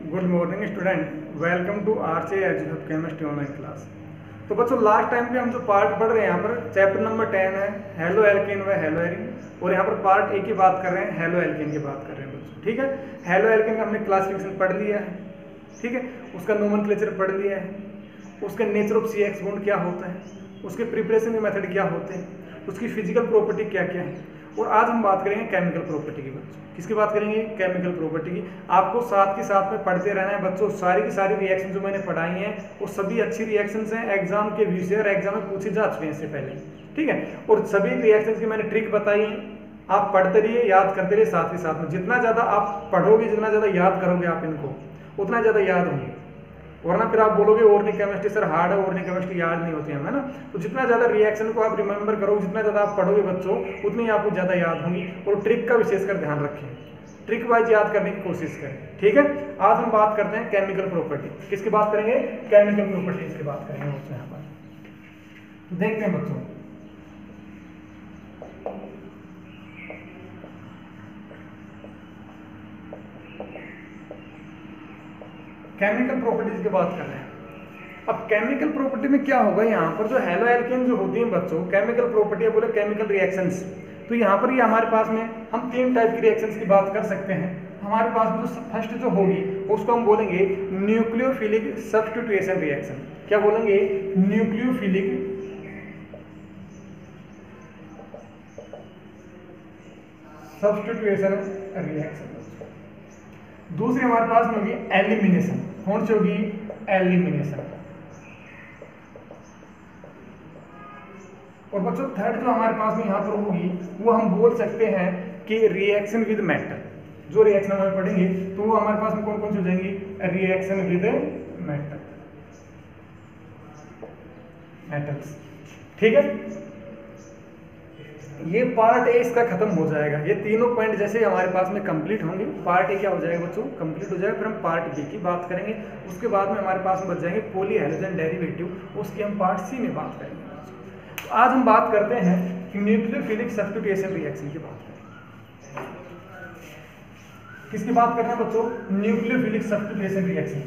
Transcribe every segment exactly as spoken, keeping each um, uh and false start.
Good morning student, welcome to आर चे educate chemistry online class. तो बच्चों लास्ट टाइम पे हम जो पार्ट पढ़ रहे हैं यहाँ पर चैप्टर नंबर टेन है हेलो एल्केन व हेलो एरिन, और यहाँ पर पार्ट ए की बात कर रहे हैं, हेलो एल्केन की बात कर रहे हैं बच्चों। ठीक है, हेलो एल्केन का हमने क्लासिफिकेशन पढ़ लिया है, ठीक है, उसका नोमेनक्लेचर पढ़ लिया है, उसका nature of C X bond क्या होता है, उसके प्रिपरेशन के मेथड क्या होते हैं, उसकी फिजिकल प्रॉपर्टी क्या क्या है। और आज हम बात करेंगे केमिकल प्रॉपर्टी की बच्चों। किसकी बात करेंगे? केमिकल प्रॉपर्टी की। आपको साथ के साथ में पढ़ते रहना है बच्चों। सारी की सारी रिएक्शन जो मैंने पढ़ाई हैं वो सभी अच्छी रिएक्शंस हैं, एग्जाम के व्यू से और एग्जाम में पूछे जा चुके हैं इससे पहले, ठीक है। और सभी रिएक्शंस की मैंने ट्रिक बताई है, आप पढ़ते रहिए, याद करते रहिए साथ के साथ में। जितना ज़्यादा आप पढ़ोगे, जितना ज़्यादा याद करोगे आप इनको, उतना ज़्यादा याद होंगे। वरना फिर आप बोलोगे ऑर्गेनिक केमिस्ट्री सर हार्ड है, ऑर्गेनिक केमिस्ट्री याद नहीं होती है ना। तो जितना ज़्यादा रिएक्शन को आप रिमेंबर करोगे, जितना ज़्यादा आप पढ़ोगे बच्चों, उतनी ही आपको ज़्यादा याद होंगी। और ट्रिक का विशेषकर ध्यान रखें, ट्रिक वाइज याद करने की कोशिश करें, ठीक है। आज हम बात करते हैं केमिकल प्रॉपर्टी। किसकी बात करेंगे? केमिकल प्रॉपर्टीज की बात करेंगे बच्चों यहाँ पर। तो देखते हैं बच्चों, केमिकल प्रॉपर्टीज की बात कर रहे हैं। अब केमिकल प्रॉपर्टी में क्या होगा, यहाँ पर जो हेलो एल्केन जो होती हैं बच्चों, केमिकल प्रॉपर्टी है बोले केमिकल रिएक्शंस। तो यहाँ पर ये हमारे पास में हम तीन टाइप की रिएक्शंस की बात कर सकते हैं। हमारे पास में जो फर्स्ट जो होगी उसको हम बोलेंगे न्यूक्लियोफिलिक सब्स्टिट्यूशन रिएक्शन। क्या बोलेंगे? Nucleophilic substitution reaction. दूसरी हमारे पास में होगी एलिमिनेशन। कौन सी होगी? एलिमिनेशन। और बच्चों थर्ड जो हमारे पास में यहाँ पर होगी वो हम बोल सकते हैं कि रिएक्शन विद मेटल। जो रिएक्शन हमें पढ़ेंगे तो वो हमारे पास में कौन कौन सी हो जाएंगी? रिएक्शन विद मेटल, मेटल्स, ठीक है। ये पार्ट ए इसका खत्म हो जाएगा। ये तीनों पॉइंट जैसे हमारे पास में कंप्लीट होंगे, पार्ट ए क्या हो जाएगा बच्चों? कंप्लीट हो जाएगा। फिर हम पार्ट बी की बात करेंगे। उसके बाद में हमारे पास में बच जाएंगे पॉली हैलोजन डेरिवेटिव, उसकी हम पार्ट सी में बात करेंगे। तो आज हम बात करते हैं कि न्यूक्लियोफिलिक सब्स्टिट्यूशन रिएक्शन की बात करें। किसकी बात कर रहे हैं बच्चों? Nucleophilic substitution reaction.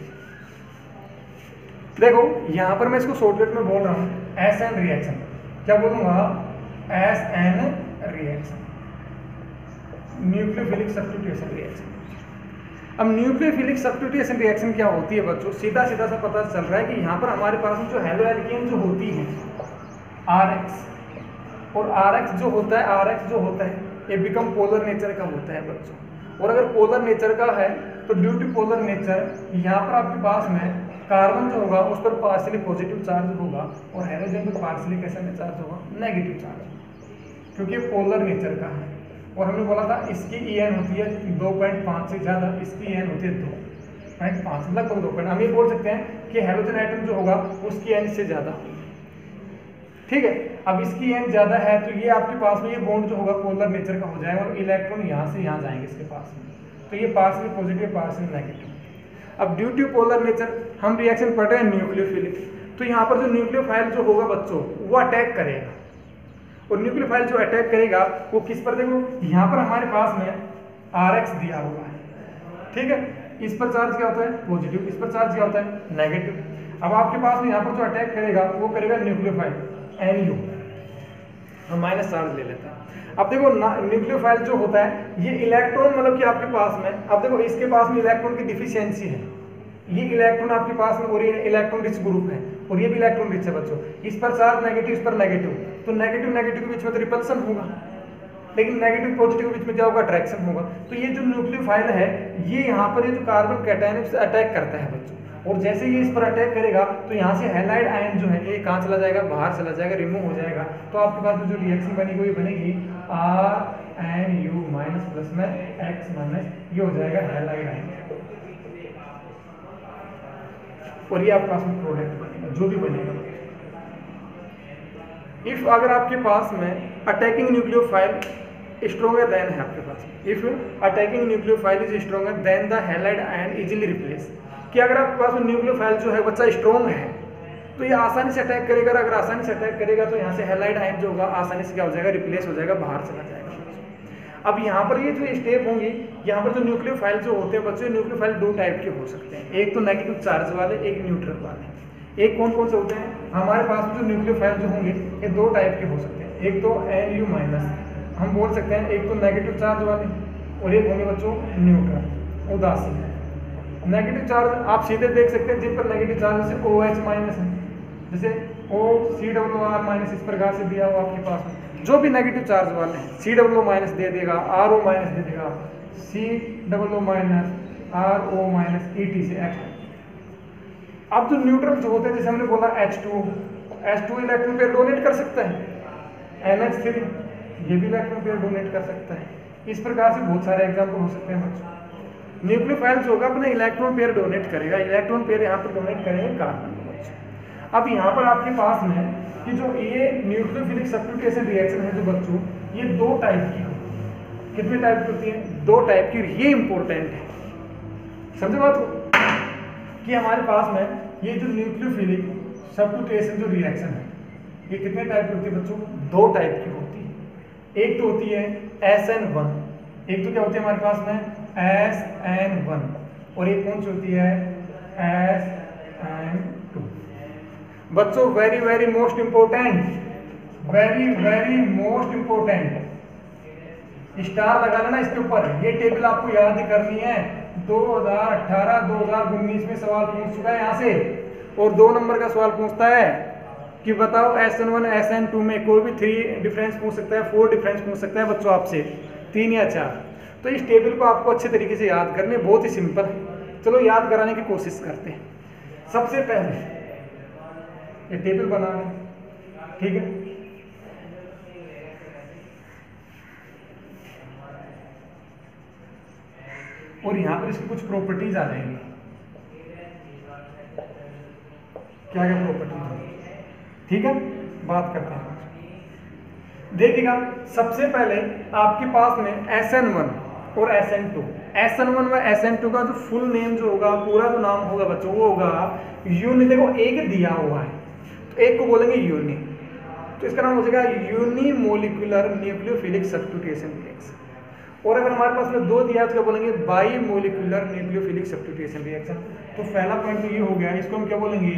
देखो यहां पर मैं इसको शॉर्टकट में बोल रहा हूं एस एन रिएक्शन। क्या बोलूंगा? S N reaction, nucleophilic substitution reaction. अब न्यूक्लियोफिलिक सब्स्टिट्यूशन रिएक्शन क्या होती है बच्चों? सीधा सीधा सा पता चल रहा है कि यहाँ पर हमारे पास में जो हेलो एल्केन जो होती है आर एक्स, और आर एक्स जो होता है, आर एक्स जो होता है ये बिकम पोलर नेचर का होता है बच्चों। और अगर पोलर नेचर का है तो ड्यू टू पोलर नेचर यहाँ पर आपके पास में कार्बन जो होगा उस पर पार्शियली पॉजिटिव चार्ज होगा और हाइड्रोजन पर पार्शियली कैसा चार्ज होगा? नेगेटिव चार्ज, क्योंकि पोलर नेचर का है। और हमने बोला था इसकी ई एन होती है दो पॉइंट पाँच से ज़्यादा, इसकी ई एन होती है दो पॉइंट पाँच, लगभग दो पॉइंट। हम ये बोल सकते हैं कि हाइड्रोजन एटम जो होगा उसकी एन से ज़्यादा होगी, ठीक है। अब इसकी एन ज़्यादा है तो ये आपके पास में ये बॉन्ड जो होगा पोलर नेचर का हो जाएगा और इलेक्ट्रॉन यहाँ से यहाँ जाएंगे इसके पास में, तो ये पार्शियली पॉजिटिव पार्शियली नेगेटिव। अब ड्यू टू पोलर नेचर हम रिएक्शन पढ़ रहे हैं न्यूक्लियोफिलिक। तो यहाँ पर जो न्यूक्लियोफाइल जो होगा बच्चों वो अटैक करेगा, और न्यूक्लियोफाइल जो अटैक करेगा वो किस पर? देखो यहाँ पर हमारे पास में आर एक्स दिया हुआ है, ठीक है। इस पर चार्ज क्या होता है? पॉजिटिव। इस पर चार्ज क्या होता है? नेगेटिव। अब आपके पास में यहाँ पर जो अटैक करेगा वो करेगा न्यूक्लियोफाइल एन यू, हम माइनस चार्ज ले लेते हैं। अब देखो न्यूक्लियोफाइल जो होता है ये इलेक्ट्रॉन मतलब कि आपके पास में, अब देखो इसके पास में इलेक्ट्रॉन की डिफिशियंसी है, ये इलेक्ट्रॉन आपके पास में और ये इलेक्ट्रॉन रिच ग्रुप है और ये भी इलेक्ट्रॉन रिच है बच्चों। इस पर चार्ज नेगेटिव, इस पर नेगेटिव, तो नेगेटिव नेगेटिव के बीच में तो रिपल्सन होगा, लेकिन नेगेटिव पॉजिटिव के बीच में क्या होगा? अट्रैक्शन होगा। तो ये जो न्यूक्लियोफाइल है ये यहाँ पर ये जो कार्बन कैटायन से अटैक करता है बच्चों, और जैसे ये इस पर अटैक करेगा तो यहाँ से हैलाइड आयन जो है ये कहाँ चला जाएगा? बाहर चला जाएगा, रिमूव हो जाएगा। तो आपके पास जो रिएक्शन बनी हुई बनेगी R N U minus plus में एक्स माइनस, ये हो जाएगा हैलाइड आयन, और ये आपके पास में प्रोडक्ट बनेगा जो भी बनेगा। इफ अगर आपके पास में अटैकिंग न्यूक्लियोफाइल स्ट्रोंगर देन है आपके पास, if attacking nucleophile is stronger than the halide ion easily replace, कि अगर आपके पास में न्यूक्लियोफाइल जो है बच्चा स्ट्रोंग है तो ये आसानी से अटैक करेगा। अगर आसानी से अटैक करेगा तो यहाँ से हैलाइड आयन जो होगा आसानी से क्या हो जाएगा? रिप्लेस हो जाएगा, बाहर चला जाएगा। अब यहाँ पर ये जो स्टेप होंगी, यहाँ पर जो न्यूक्लियोफाइल जो होते हैं बच्चों, न्यूक्लियोफाइल दो टाइप के हो सकते हैं, एक तो नेगेटिव चार्ज वाले, एक न्यूट्रल वाले। एक कौन कौन से होते हैं हमारे पास जो न्यूक्लियोफाइल जो होंगे ये दो टाइप के हो सकते हैं, एक तो एन यू माइनस हम बोल सकते हैं, एक तो नेगेटिव चार्ज वाले और एक होंगे बच्चों न्यूट्रल उदासीन। नेगेटिव चार्ज आप सीधे देख सकते हैं जिन पर नेगेटिव चार्ज जैसे ओ एच माइनस है, जैसे O C W R minus इस प्रकार से दिया हुआ आपके पास में, जो भी नेगेटिव चार्ज वाले हैं सी डब्ल्यू माइनस दे देगा, आर ओ माइनस दे देगा, C W minus R O minus E T से एक्स। अब जो न्यूट्रल जो होते हैं जैसे हमने बोला H two, H two electron pair donate कर सकता है, एन एच थ्री ये भी इलेक्ट्रॉन पेयर डोनेट कर सकता है। इस प्रकार से बहुत सारे एग्जाम्पल हो सकते हैं बच्चों। न्यूक्लियोफाइल जो होगा अपना इलेक्ट्रॉन पेयर डोनेट करेगा, इलेक्ट्रॉन पेयर यहाँ पर डोनेट करेंगे कार्बन को बच्चों। अब यहाँ पर आपके पास में कि जो ये न्यूक्लियोफिलिक सब्स्टिट्यूशन रिएक्शन है जो बच्चों ये दो टाइप की हो, कितने टाइप की होती है, दो टाइप की। ये इंपॉर्टेंट है, समझे बात को, कि हमारे पास में ये जो न्यूक्लियोफिलिक सब्स्टिट्यूशन जो रिएक्शन है ये कितने टाइप की होती है बच्चों, दो टाइप की होती है। एक तो होती है एस एन वन, एक तो क्या होती है हमारे पास में एस एन वन, और एक कौन सी होती है एस एन टू। बच्चों very very most important, very very most important, star लगा लेना इसके ऊपर। ये टेबल आपको याद ही करनी है, दो हज़ार अठारह दो हज़ार उन्नीस में सवाल पूछ चुका है यहाँ से, और दो नंबर का सवाल पूछता है कि बताओ S N one S N two में कोई भी थ्री डिफरेंस पूछ सकता है, फोर डिफरेंस पूछ सकता है बच्चों आपसे, तीन या चार। तो इस टेबल को आपको अच्छे तरीके से याद करने, बहुत ही सिंपल है। चलो याद कराने की कोशिश करते हैं। सबसे पहले ये टेबल बना है, ठीक है, और यहां पर इसकी कुछ प्रॉपर्टीज आ जाएंगी। क्या क्या प्रॉपर्टीज, ठीक है, बात करते हैं। देखिएगा सबसे पहले आपके पास में एस एन वन और S N two, S N one व एस एन टू का जो फुल नेम जो होगा, पूरा जो नाम होगा बच्चों वो होगा यूनि। देखो एक दिया हुआ है तो एक को बोलेंगे यूनि, तो इसका नाम हो जाएगा यूनिमोलिकुलर न्यूक्लियोफिलिक सब्स्टिट्यूशन रिएक्शन। और अगर हमारे पास में दो दिया है तो क्या बोलेंगे bimolecular nucleophilic substitution reaction. तो पहला पॉइंट तो ये हो गया, इसको हम क्या बोलेंगे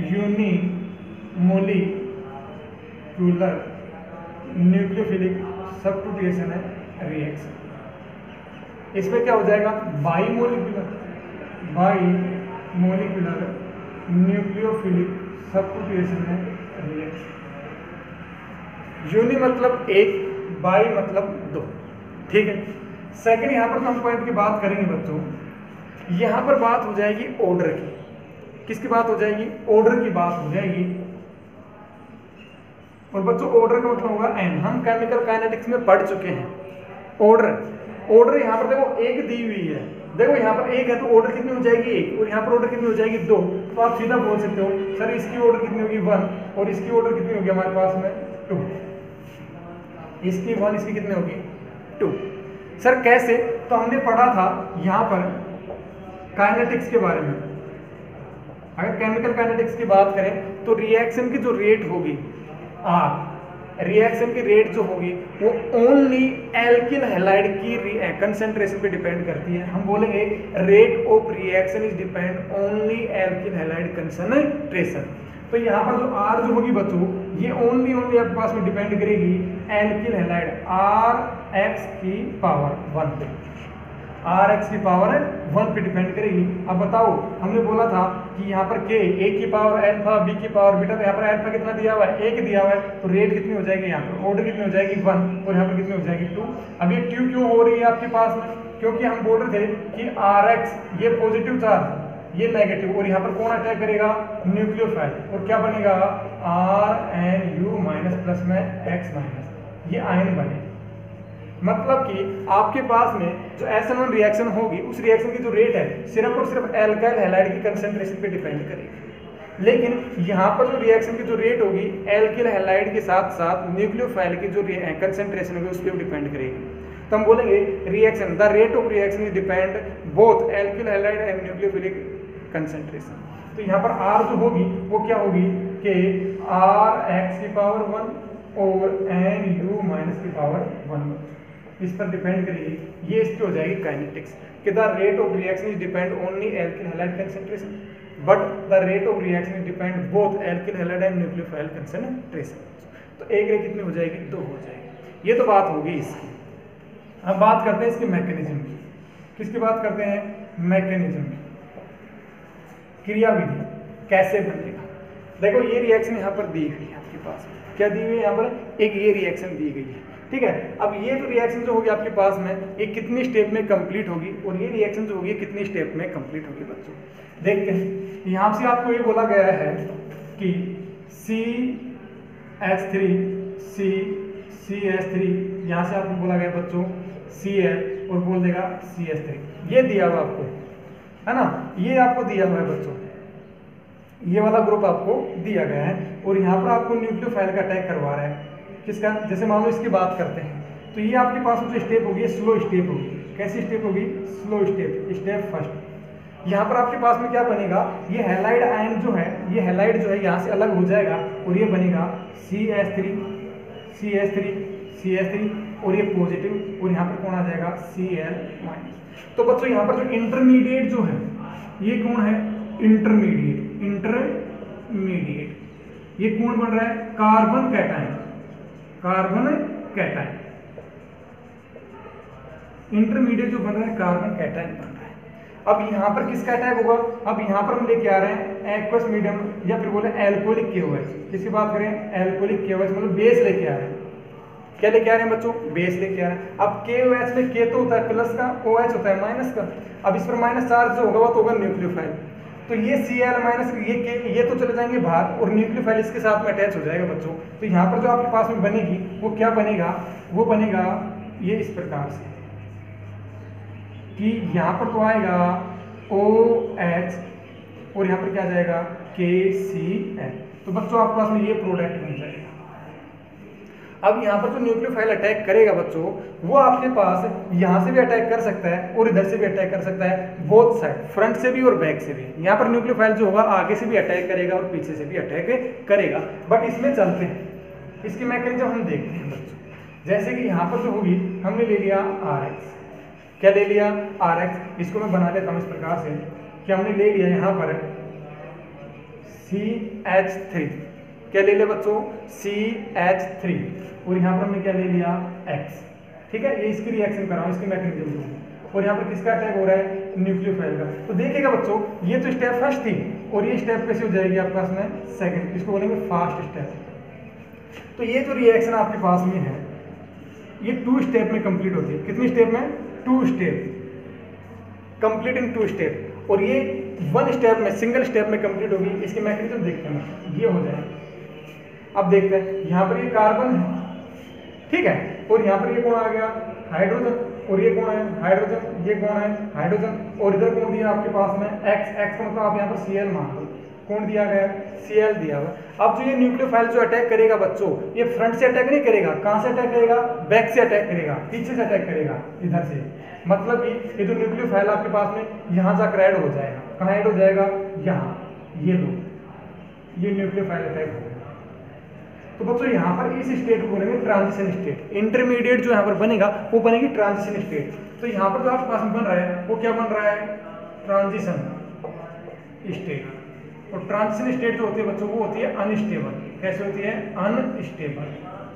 यूनिमोलिकुलर न्यूक्लियोफिलिक सब्स्टिट्यूशन रिएक्शन। इसमें क्या हो जाएगा bimolecular, bimolecular nucleophilic substitution reaction. Uni मतलब एक, बाई मतलब दो, ठीक है। सेकंड यहाँ पर तो हम पॉइंट की बात करेंगे बच्चों, यहाँ पर बात हो जाएगी ऑर्डर की। किसकी बात हो जाएगी, ऑर्डर की बात हो जाएगी। और बच्चों ऑर्डर का मतलब होगा एन, हम केमिकल काइनेटिक्स में पढ़ चुके हैं। ऑर्डर, ऑर्डर यहाँ पर देखो एक दी हुई है, देखो यहाँ पर एक है तो ऑर्डर कितनी हो जाएगी एक, और यहाँ पर ऑर्डर कितनी हो जाएगी दो। तो आप सीधा बोल सकते हो सर इसकी ऑर्डर कितनी होगी वन, और इसकी ऑर्डर कितनी होगी हमारे पास में टू। इसकी वन, इसकी कितनी होगी टू। सर कैसे, तो हमने पढ़ा था यहाँ पर काइनेटिक्स के बारे में। अगर केमिकल काइनेटिक्स की बात करें तो रिएक्शन की जो रेट होगी आर, रिएक्शन की रेट जो होगी वो ओनली एल्किल हैलाइड की कंसेंट्रेशन पे डिपेंड करती है। हम बोलेंगे rate of reaction is depend only alkyl halide concentration. तो यहाँ पर जो आर जो होगी बच्चों ये ओनली ओनली आपके पास में डिपेंड करेगी एल्किल हैलाइड आर एक्स की पावर वन पे, आर एक्स की पावर वन पे डिपेंड करेगी। अब बताओ हमने बोला था कि यहाँ पर के ए की पावर अल्फा, बी की पावर बीटा, तो यहाँ पर अल्फा कितना दिया हुआ है एक दिया हुआ है, तो रेट कितनी हो जाएगी यहाँ पर, ऑर्डर कितनी हो जाएगी वन, और यहाँ पर कितनी हो जाएगी टू। अब ये ट्यू क्यों हो रही है आपके पास में, क्योंकि हम बोल रहे थे कि आर एक्स ये पॉजिटिव चार्ज ये नेगेटिव, और यहाँ पर कौन अटैक करेगा न्यूक्लियोफाइल, और क्या बनेगा R N U minus plus में एक्स माइनस, ये आयन बने। मतलब कि आपके पास में जो एस एन वन रिएक्शन होगी उस रिएक्शन की जो रेट है सिर्फ और सिर्फ एल्काइल हैलाइड की कंसेंट्रेशन पे डिपेंड करेगी। लेकिन यहाँ पर जो रिएक्शन की जो रेट होगी एल्किल हैलाइड के साथ साथ न्यूक्लियोफाइल की जो कंसेंट्रेशन होगी उस पर डिपेंड करेगी। तो हम बोलेंगे reaction the rate of reaction is depend both alkyl halide and nucleophilic concentration. तो यहाँ पर आर जो होगी वो क्या होगी कि आर एक्स की पावर वन और एन यू माइनस की पावर वन। इस पर डिपेंड करेगी। ये इसकी हो जाएगी काइनेटिक्स कि the rate of reaction is depend only alkyl halide concentration but the rate of reaction is depend both alkyl halide and nucleophile concentration. तो एक रेट कितनी हो जाएगी, दो हो जाएगी। ये तो बात होगी इसकी। अब बात करते हैं इसके मैकेनिज्म की। किसकी बात करते हैं, मैकेनिज्म की, क्रियाविधि कैसे बनेगा। देखो ये रिएक्शन यहाँ पर दी हुई है आपके पास, क्या दी हुई है यहाँ पर, एक ये रिएक्शन दी गई है, ठीक है। अब ये जो रिएक्शन जो होगी आपके पास में ये कितनी स्टेप में कंप्लीट होगी और ये रिएक्शन जो होगी कितनी स्टेप में कंप्लीट होगी बच्चों, देखते हैं। यहाँ से आपको ये बोला गया है कि C H three C C H three, यहाँ से आपको बोला गया बच्चों सी एल और बोल देगा सी एच थ्री, ये दिया हुआ आपको है ना, ये आपको दिया हुआ है बच्चों, ये वाला ग्रुप आपको दिया गया है और यहाँ पर आपको न्यूक्लियोफाइल का अटैक करवा रहा है। किसका, जैसे मान लो इसकी बात करते हैं तो ये आपके पास जो स्टेप होगी स्लो स्टेप होगी। कैसी स्टेप होगी, स्लो स्टेप, स्टेप फर्स्ट। यहाँ पर आपके पास में क्या बनेगा, ये हैलाइड आयन जो है, ये हैलाइड जो है यहाँ से अलग हो जाएगा और ये बनेगा C H three C H three C H three और ये पॉजिटिव और यहाँ पर कौन आ जाएगा सी एल माइनस। तो बच्चों यहाँ पर जो इंटरमीडिएट जो है ये कौन है, इंटरमीडिएट इंटरमीडिएट ये कौन बन रहा है, carbon cation, carbon cation, intermediate जो बन रहा है कार्बन कैटायन बन रहा है। अब यहाँ पर किसका अटैक होगा, अब यहाँ पर हम लेके आ रहे हैं एक्वस मीडियम या फिर बोले एल्कोहलिक केओएच। किसकी बात करें, एल्कोहलिक केओएच, मतलब बेस लेके आ रहे हैं। क्या लेके आ रहे हैं बच्चों, बेस लेके आ रहे हैं। अब केओएच में के तो होता है प्लस का, ओएच होता है माइनस का। अब इस पर माइनस चार्ज जो होगा वो तो होगा न्यूक्लियोफाइल, तो ये सी एल माइनस ये के ये तो चले जाएंगे बाहर और न्यूक्लियोफाइल इसके साथ में अटैच हो जाएगा बच्चों। तो यहाँ पर जो आपके पास में बनेगी वो क्या बनेगा, वो बनेगा ये इस प्रकार से कि यहाँ पर तो आएगा ओ एच और यहाँ पर क्या जाएगा के सी एल। तो बच्चों आपके पास में ये प्रोडक्ट बन जाएगा। अब यहाँ पर जो न्यूक्लियोफाइल अटैक करेगा बच्चों वो आपके पास यहाँ से भी अटैक कर सकता है और इधर से भी अटैक कर सकता है, बोथ साइड, फ्रंट से भी और बैक से भी। यहाँ पर न्यूक्लियोफाइल जो होगा आगे से भी अटैक करेगा और पीछे से भी अटैक करेगा। बट इसमें चलते हैं, इसकी मैकेनिज्म हम देखते हैं बच्चों। जैसे कि यहाँ पर जो होगी हमने ले लिया आर एक्स, क्या ले लिया आर एक्स, इसको मैं बना लेता हूँ इस प्रकार से कि हमने ले लिया यहाँ पर सी एच थ्री, क्या ले लिया बच्चों सी एच थ्री और यहाँ पर हमने क्या ले लिया X, ठीक है। ये इसकी रिएक्शन कर रहा हूँ, इसकी मैकेनिज्म। और यहाँ पर किसका अटैक हो रहा है, न्यूक्लियोफाइल का। तो देखिएगा बच्चों ये तो स्टेप फर्स्ट थी और ये स्टेप कैसे हो जाएगी आपके पास में सेकंड, इसको बोलेंगे फास्ट स्टेप। तो ये जो रिएक्शन आपके पास में है ये टू स्टेप में कंप्लीट होती है। कितनी स्टेप में, two step, complete in two step. और ये वन स्टेप में, सिंगल स्टेप में कंप्लीट होगी। इसकी मैकेनिज्म देखते हैं, ये हो जाएगा। अब देखते हैं यहाँ पर ये कार्बन है, ठीक है, और यहाँ पर ये कौन आ गया हाइड्रोजन और ये कौन है हाइड्रोजन, ये कौन है हाइड्रोजन और इधर कौन दिया आपके पास में एक्स, एक्स का मतलब आप यहाँ पर सी एल मान लो, कौन दिया गया सी एल दिया हुआ। अब जो ये न्यूक्लियोफाइल जो अटैक करेगा बच्चों ये फ्रंट से अटैक नहीं करेगा, कहाँ से अटैक करेगा, बैक से अटैक करेगा, पीछे से अटैक करेगा, इधर से। मतलब कि ये जो न्यूक्लियोफाइल आपके पास में यहाँ जाकर ऐड हो जाएगा, कहाँ ऐड हो जाएगा, यहाँ, ये लो, ये न्यूक्लियोफाइल अटैक हो गया। तो बच्चों यहाँ पर इस स्टेट को बोलेंगे ट्रांजिशन स्टेट। इंटरमीडिएट जो यहाँ पर बनेगा वो बनेगी ट्रांजिशन स्टेट। तो यहाँ पर जो आपके पास में बन रहा है वो क्या बन रहा है, ट्रांजिशन स्टेट। और ट्रांजिशन स्टेट जो होती है बच्चों वो होती है अनस्टेबल। कैसे होती है, अनस्टेबल।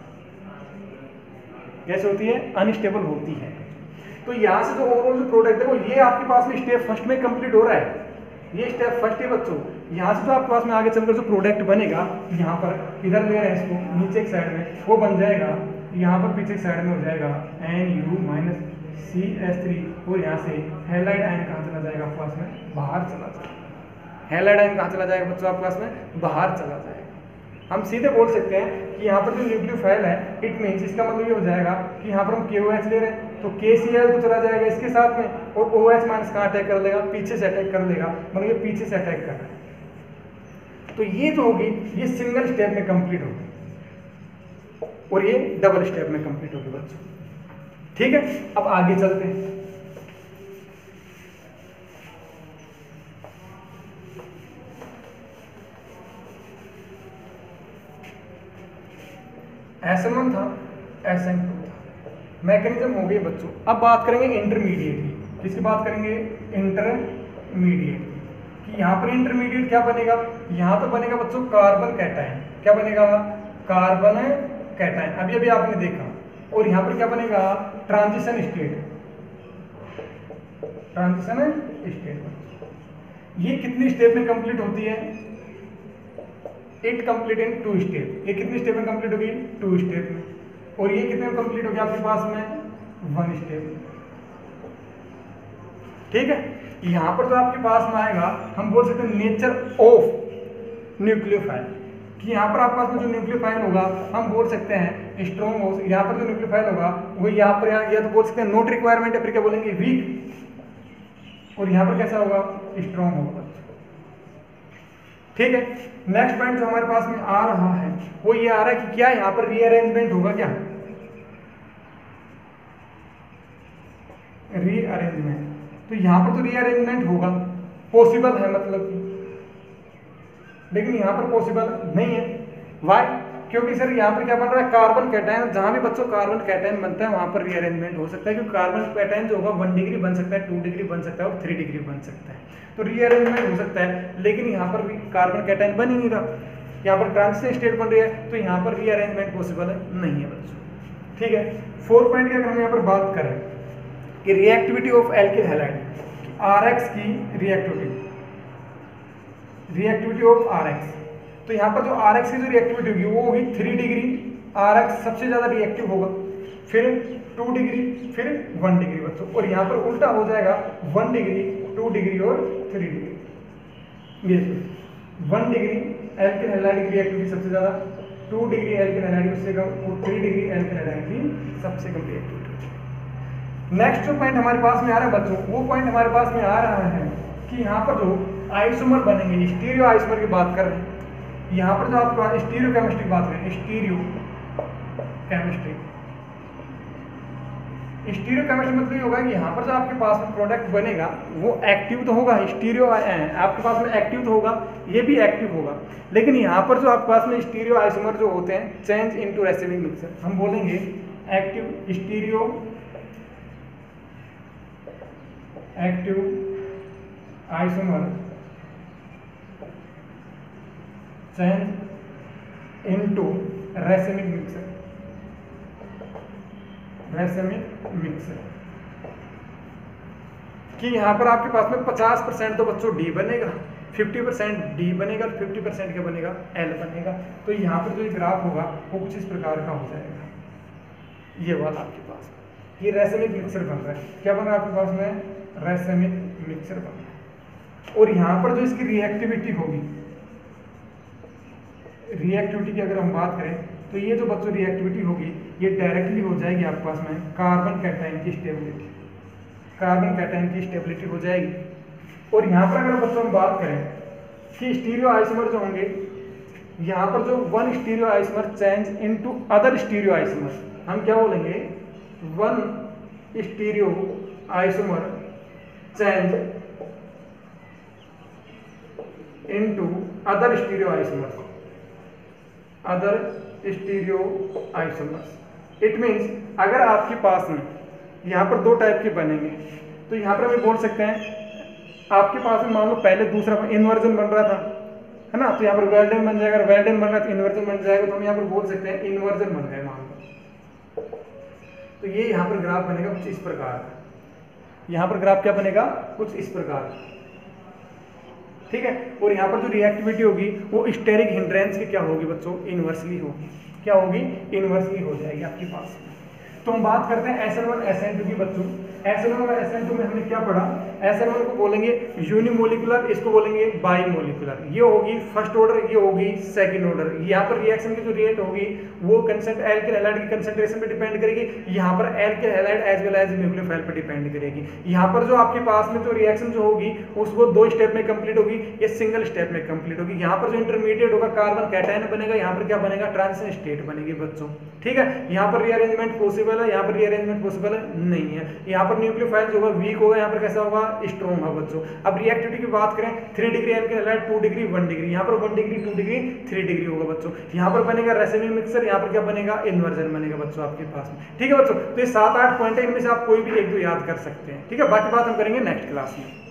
कैसे होती है, अनस्टेबल होती है। तो यहाँ से जो ओवरऑल जो प्रोडक्ट है वो ये आपके पास में स्टेप फर्स्ट में कंप्लीट हो रहा है, ये स्टेप फर्स्ट है बच्चों। यहाँ से जो आपके पास में आगे चलकर जो प्रोडक्ट बनेगा, यहाँ पर इधर ले रहे हैं इसको नीचे की साइड में, वो बन जाएगा यहाँ पर पीछे की साइड में हो जाएगा N U minus C S three और यहाँ से हैलाइड आयन कहाँ चला जाएगा आपके पास में, बाहर चला जाएगा। हैलाइड आयन कहाँ चला जाएगा बच्चों आपके पास में, बाहर चला जाएगा। हम सीधे बोल सकते हैं कि यहाँ पर जो न्यूक्लियोफाइल है इट मीन्स, इसका मतलब ये हो जाएगा कि यहाँ पर हम के ओ एच ले रहे हैं तो के सी एल तो चला जाएगा इसके साथ में और ओ एच माइनस कहाँ अटैक कर लेगा, पीछे से अटैक कर लेगा, मतलब ये पीछे से अटैक कर रहा है। तो ये जो होगी ये सिंगल स्टेप में कंप्लीट होगी और ये डबल स्टेप में कंप्लीट होगी बच्चों, ठीक है। अब आगे चलते हैं। एस एम वन था, एस एन टू था, मैकेनिज्म हो गई बच्चों। अब बात करेंगे इंटरमीडिएट की। किसकी बात करेंगे? इंटरमीडिएट। कि यहाँ पर इंटरमीडिएट क्या बनेगा? यहाँ तो बनेगा बच्चों कार्बन कैटायन। क्या बनेगा? कार्बन कैटायन, अभी अभी आपने देखा। और यहाँ पर क्या बनेगा? Transition state. ट्रांजिशन स्टेट ये कितनी स्टेप में कंप्लीट होती है? It complete in two step. ये कितनी स्टेप में कंप्लीट होगी? टू स्टेप में। और ये कितने में कंप्लीट होगी आपके पास में? वन स्टेप में। ठीक है, यहां पर जो आपके पास में आएगा हम बोल सकते हैं नेचर ऑफ न्यूक्लियोफाइल। कि यहाँ पर आपके पास में जो न्यूक्लियोफाइल होगा हम बोल सकते हैं स्ट्रॉन्ग हो। यहाँ पर जो न्यूक्लियोफाइल होगा वो यहाँ पर या, या तो बोल सकते हैं नोट रिक्वायरमेंट है, फिर क्या बोलेंगे? वीक। और यहाँ पर कैसा होगा? स्ट्रॉन्ग होगा। ठीक है, नेक्स्ट पॉइंट जो हमारे पास में आ रहा है वो ये आ रहा है कि क्या यहाँ पर रीअरेंजमेंट होगा? क्या रीअरेंजमेंट? तो यहाँ पर तो रीअरेंजमेंट होगा, पॉसिबल है मतलब कि, लेकिन यहाँ पर पॉसिबल नहीं है। वाई? क्योंकि सर यहाँ पर क्या बन रहा है? Carbon cation. जहाँ भी बच्चों कार्बन कैटायन बनता है वहाँ पर रीअरेंजमेंट हो सकता है, क्योंकि कार्बन कैटायन जो होगा वन डिग्री बन सकता है, टू डिग्री बन सकता है और थ्री डिग्री बन सकता है। तो रीअरेंजमेंट हो सकता है, लेकिन यहाँ पर भी कार्बन कैटायन बन ही नहीं रहा। यहाँ पर ट्रांजिशन स्टेट बन रही है, तो यहाँ पर रीअरेंजमेंट पॉसिबल नहीं है बच्चों। ठीक है, फोर्थ पॉइंट की अगर हम यहाँ पर बात करें कि reactivity of alkyl halide, R X की reactivity reactivity of R X. तो यहाँ पर जो आर एक्स की जो रिएक्टिविटी होगी वो होगी थ्री डिग्री। आर एक्स सबसे ज़्यादा रिएक्टिव होगा, फिर टू डिग्री, फिर वन डिग्री बच्चों। और यहाँ पर उल्टा हो जाएगा, वन डिग्री, टू डिग्री और थ्री डिग्री। ये वन डिग्री एल्किल हैलाइड की रिएक्टिविटी सबसे ज़्यादा, टू डिग्री एल्किल हैलाइड उससे कम, और थ्री डिग्री एल्किल हैलाइड की सबसे कम रिएक्टिविटी। नेक्स्ट जो पॉइंट हमारे पास में आ रहा है बच्चों, वो पॉइंट हमारे पास में आ रहा है कि यहाँ पर जो आइसोमर बनेंगे, स्टीरियो आइसोमर की बात कर रहे हैं। यहाँ पर जो आप स्टीरियो केमिस्ट्री की बात करें, स्टीरियो केमिस्ट्री स्टीरियो केमिस्ट्री मतलब ये होगा कि यहाँ पर जो आपके पास में प्रोडक्ट बनेगा वो एक्टिव तो होगा, स्टीरियो आपके पास में एक्टिव तो होगा, ये भी एक्टिव होगा। लेकिन यहाँ पर जो आपके पास में स्टीरियो आइसोमर जो होते हैं चेंज इनटू रेसिमिक मिक्सर, हम बोलेंगे active stereo active isomer change into racemic mixture racemic mixture कि यहाँ पर आपके पास में पचास परसेंट तो बच्चों डी बनेगा, फिफ्टी परसेंट डी बनेगा, फिफ्टी परसेंट क्या बनेगा? एल बनेगा। तो यहाँ पर जो ग्राफ होगा वो कुछ इस प्रकार का हो जाएगा, ये वाला आपके पास ये रेसिमिक मिक्सर बन रहा है। क्या बन रहा है आपके पास में? रेसिमिक मिक्सर बन रहा है। और यहाँ पर जो इसकी रिएक्टिविटी होगी, रिएक्टिविटी की अगर हम बात करें तो ये जो बच्चों रिएक्टिविटी होगी ये डायरेक्टली हो जाएगी आपके पास में कार्बन कैटायन की स्टेबिलिटी, कार्बन कैटायन की स्टेबिलिटी हो जाएगी। और यहाँ पर अगर बच्चों हम बात करें कि स्टीरियो आइसोमर जो होंगे, यहाँ पर जो one stereo isomer change into other stereo isomer, हम क्या बोलेंगे? One stereo isomer change into other stereo isomer other stereo isomers. It means अगर आपके पास में यहाँ पर दो टाइप के बनेंगे तो यहाँ पर हम बोल सकते हैं आपके पास में मान लो पहले दूसरा इन्वर्जन बन रहा था, है ना, तो यहाँ पर वेल्डेन बन जाएगा, वेल्डेन बन रहा है तो इन्वर्जन बन जाएगा, तो हम यहाँ पर बोल सकते हैं इन्वर्जन बन गए मान लो। तो ये यहाँ पर ग्राफ बनेगा कुछ इस प्रकार, यहाँ पर ग्राफ क्या बनेगा? कुछ इस प्रकार, ठीक है। और यहाँ पर जो रिएक्टिविटी होगी वो स्टेरिक हिंड्रेंस की क्या होगी बच्चों? इनवर्सली होगी। क्या होगी? इनवर्सली हो जाएगी आपके पास। तो हम बात करते हैं S N one S N two की बच्चों। एस एन वन और एस एन टू में हमने क्या पढ़ा? एस एन वन को बोलेंगे यूनिमोलिकुलर, इसको बोलेंगे बाईमोलिकुलर। ये होगी फर्स्ट ऑर्डर, ये होगी सेकंड ऑर्डर। यहाँ पर रिएक्शन की जो रेट होगी वो कंसेंट एल्किल हैलाइड की कंसेंट्रेशन पे डिपेंड करेगी, यहाँ पर alkyl halide as well as nucleophile पर डिपेंड करेगी। यहाँ पर जो आपके पास में जो रिएक्शन जो होगी उसको दो स्टेप में कंप्लीट होगी, ये सिंगल स्टेप में कंप्लीट होगी। यहाँ पर जो इंटरमीडिएट होगा कार्बन कैटायन बनेगा, यहाँ पर क्या बनेगा? ट्रांजिशन स्टेट बनेगी बच्चों, ठीक है। यहाँ पर रीअरेंजमेंट पॉसिबल है, यहाँ पर रीअरेंजमेंट पॉसिबल नहीं है। यहाँ पर न्यूक्लियोफाइल जो होगा वीक होगा, यहाँ पर कैसा होगा, स्ट्रॉन्ग होगा बच्चों। अब रिएक्टिविटी की बात करें, three degree alkane halide, two degree, one degree, यहाँ पर one degree, two degree, three degree होगा बच्चों। यहाँ पर बनेगा रेसिड्यू मिक्सर, यहाँ पर क्या बनेगा, इन्वर्जन बनेगा बच्चों आपके पास में। ठीक है बच्चों, तो ये सात आठ पॉइंट है, इनमें से आप कोई भी एक दो याद कर सकते हैं। ठीक है, बाकी बात हम करेंगे नेक्स्ट क्लास में।